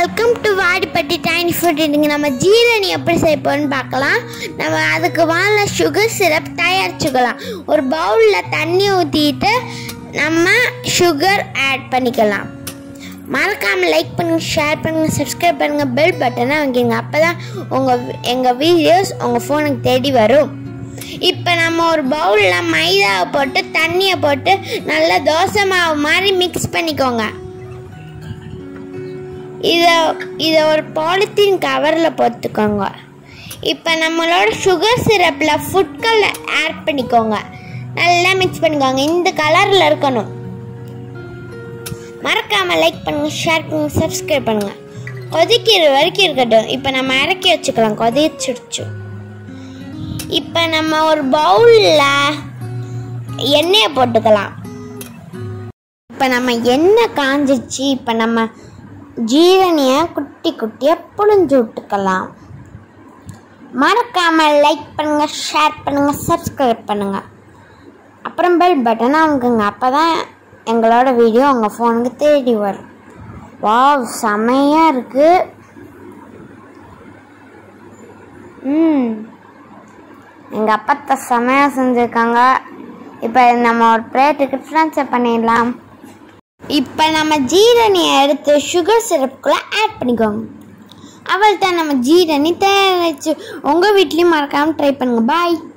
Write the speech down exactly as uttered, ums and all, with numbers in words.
Welcome to Vadipatti tiny food. இன்றைக்கி நம்ம ஜீரணி எப்படி செய்யப்போன்னு பார்க்கலாம். நம்ம அதுக்கு வாழ சுகர் சிரப் தயாரிச்சுக்கலாம். ஒரு பவுலில் தண்ணி ஊற்றிட்டு நம்ம சுகர் ஆட் பண்ணிக்கலாம். மறக்காமல் லைக் பண்ணுங்கள், ஷேர் பண்ணுங்கள், சப்ஸ்கிரைப் பண்ணுங்கள், பெல் பட்டனை வாங்கிங்க. அப்போ தான் உங்கள் எங்கள் வீடியோஸ் உங்கள் ஃபோனுக்கு தேடி வரும். இப்போ நம்ம ஒரு பவுலில் மைதாவை போட்டு தண்ணியை போட்டு நல்லா தோசை மாவு மாதிரி மிக்ஸ் பண்ணிக்கோங்க. இதை இதை ஒரு பாலித்தீன் கவரில் போட்டுக்கோங்க. இப்போ நம்மளோட சுகர் சிரப்பில் ஃபுட் கலர் ஆட் பண்ணிக்கோங்க. நல்லா மிக்ஸ் பண்ணிக்கோங்க. இந்த கலரில் இருக்கணும். மறக்காமல் லைக் பண்ணுங்கள், ஷேர் பண்ணுங்கள், சப்ஸ்கிரைப் பண்ணுங்கள். கொதிக்கிற வரைக்கும் இருக்கட்டும். இப்போ நம்ம இறக்கி வச்சுக்கலாம். கொதிச்சிடுச்சு. இப்போ நம்ம ஒரு பவுலில் எண்ணெயை போட்டுக்கலாம். இப்போ நம்ம எண்ணெய் காஞ்சிச்சு. இப்போ நம்ம ஜீரணியை குட்டி குட்டியாக புழிஞ்சு விட்டுக்கலாம். மறக்காமல் லைக் பண்ணுங்கள், ஷேர் பண்ணுங்கள், சப்ஸ்கிரைப் பண்ணுங்கள். அப்புறம் பெல் பட்டனை அமுக்குங்க. அப்போ தான் எங்களோட வீடியோ உங்கள் ஃபோனுக்கு தேடி வரும். வாவ், செமையாக இருக்குது. ம் எங்கள் அப்பா செமையாக செஞ்சுருக்காங்க. இப்போ நம்ம ஒரு பிளேட்டுக்கு ட்ரான்ஸ்ஃபர் பண்ணிடலாம். இப்போ நம்ம ஜீரணியை எடுத்து சுகர் சிரப்புக்குள்ளே ஆட் பண்ணிக்கோங்க. அவள் தான் நம்ம ஜீரணி தயாரிச்சு. உங்கள் வீட்லேயும் மறக்காமல் ட்ரை பண்ணுங்கள். பாய்.